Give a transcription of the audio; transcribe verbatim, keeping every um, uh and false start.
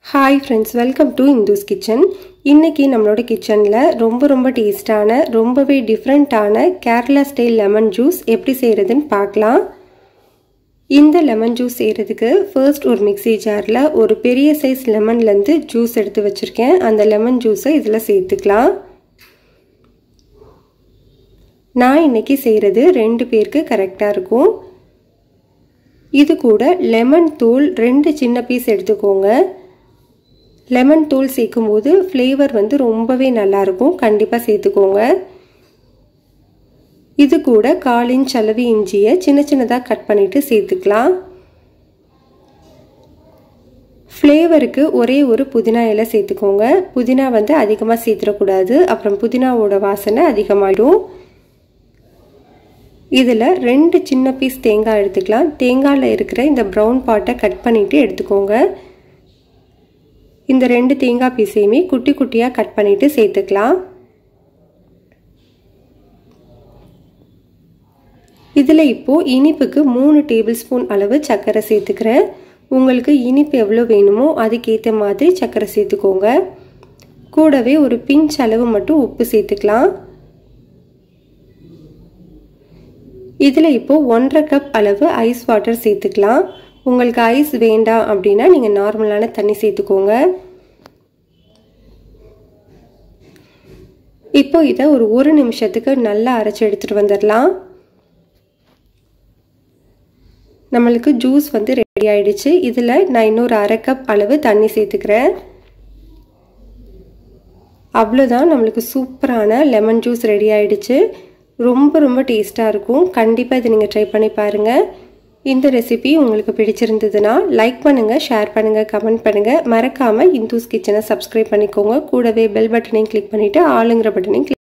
Hi friends, welcome to Indu's Kitchen. இன்னைக்கு நம்மளோட கிச்சன்ல ரொம்ப ரொம்ப டேஸ்டான ரொம்பவே டிஃபரண்டான கேரளா ஸ்டைல் லெமன் ஜூஸ் எப்படி செய்யறதுன்னு பார்க்கலாம். இந்த லெமன் ஜூஸ் செய்யறதுக்கு ஃபர்ஸ்ட் ஒரு மிக்ஸி ஜார்ல ஒரு பெரிய சைஸ் லெமன்ல இருந்து ஜூஸ் எடுத்து வச்சிருக்கேன். அந்த லெமன் ஜூஸை இதல சேர்த்துக்கலாம். நான் இன்னைக்கு செய்யறது ரெண்டு பேருக்கு கரெக்ட்டா இருக்கும். இது கூட லெமன் தூள் ரெண்டு சின்ன பீஸ் எடுத்துக்கோங்க. லெமன் தூள் சேர்க்கும்போது ஃப்ளேவர் வந்து ரொம்பவே நல்லா இருக்கும். கண்டிப்பா சேர்த்துக்கோங்க. இது கூட கால் இன்ச் அளவு இஞ்சியை சின்ன சின்னதா கட் பண்ணிட்டு சேர்த்துக்கலாம். ஃப்ளேவருக்கு ஒரே ஒரு புதினா இலை சேர்த்துக்கோங்க. புதினா வந்து அதிகமாக சேர்த்துடக்கூடாது, அப்புறம் புதினாவோட வாசனை அதிகமாகிடும். இதில் ரெண்டு சின்ன பீஸ் தேங்காய் எடுத்துக்கலாம். தேங்காயில் இருக்கிற இந்த ப்ரௌன் பார்ட்டை கட் பண்ணிட்டு எடுத்துக்கோங்க. இந்த ரெண்டு தேங்காய் பீஸையுமே குட்டி குட்டியாக கட் பண்ணிட்டு சேர்த்துக்கலாம். இதில் இப்போது இனிப்புக்கு மூணு டேபிள் ஸ்பூன் அளவு சர்க்கரை சேர்த்துக்கிறேன். உங்களுக்கு இனிப்பு எவ்வளோ வேணுமோ அதுக்கேற்ற மாதிரி சர்க்கரை சேர்த்துக்கோங்க. கூடவே ஒரு பிஞ்ச் அளவு மட்டும் உப்பு சேர்த்துக்கலாம். இதில் இப்போது ஒன்றரை கப் அளவு ஐஸ் வாட்டர் சேர்த்துக்கலாம். உங்களுக்கு ஐஸ் வேண்டாம் அப்படின்னா நீங்கள் நார்மலான தண்ணி சேர்த்துக்கோங்க. இப்போ இதை ஒரு ஒரு நிமிஷத்துக்கு நல்லா அரைச்சி எடுத்துகிட்டு வந்துடலாம். நம்மளுக்கு ஜூஸ் வந்து ரெடி ஆயிடுச்சு. இதில் நான் இன்னொரு அரை கப் அளவு தண்ணி சேர்த்துக்கிறேன். அவ்வளோதான், நம்மளுக்கு சூப்பரான லெமன் ஜூஸ் ரெடி ஆயிடுச்சு. ரொம்ப ரொம்ப டேஸ்ட்டாக இருக்கும். கண்டிப்பாக இதை நீங்கள் ட்ரை பண்ணி பாருங்கள். இந்த ரெசிபி உங்களுக்கு பிடிச்சிருந்ததுன்னா லைக் பண்ணுங்கள், ஷேர் பண்ணுங்கள், கமெண்ட் பண்ணுங்கள். மறக்காமல் இந்துஸ் கிச்சனை சப்ஸ்கிரைப் பண்ணிக்கோங்க. கூடவே பெல் பட்டனையும் கிளிக் பண்ணிவிட்டு ஆளுங்கிற பட்டனையும் கிளிக்